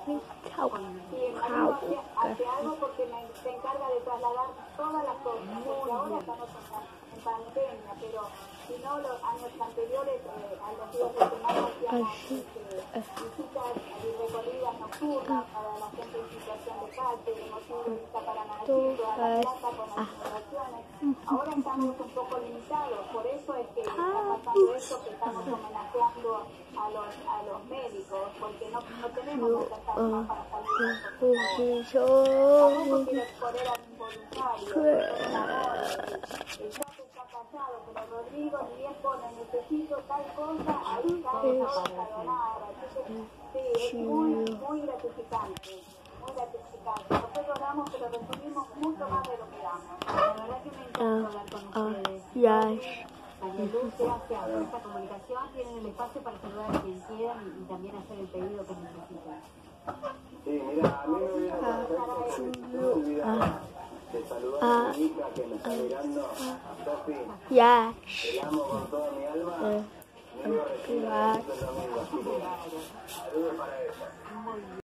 Chao. Hace algo porque se encarga de trasladar todas las cosas. Porque ahora estamos en pandemia, pero si no, los años anteriores, a los días de semana hacíamos visitas y recorridas nocturnas para la gente en situación de calle, hemos sido visita para Manatí, toda la plata con las inundaciones. Ahora estamos un poco limitados, por eso es que está pasando esto, que estamos homenajeando a los médicos, porque no tenemos nuestras armas para salir nosotros. Tampoco quiero exponer a mi voluntario, son un amor, el chat está callado, pero Rodrigo ni bien pone necesito tal cosa, ahí estamos a donar. Entonces, sí, es muy gratificante, muy gratificante. Nosotros damos, pero recibimos mucho más de lo que damos. La verdad que me encanta hablar con ustedes. Luz, gracias por esta comunicación. Tienen el espacio para saludar a quien quieran y también hacer el pedido que necesiten. Sí, mira, a mí me hubiera olvidado de saludar a mi hija que me está mirando, a Sofi. Te amo con toda mi alma. Me iba a recibir el domingo, así que saludos para ella.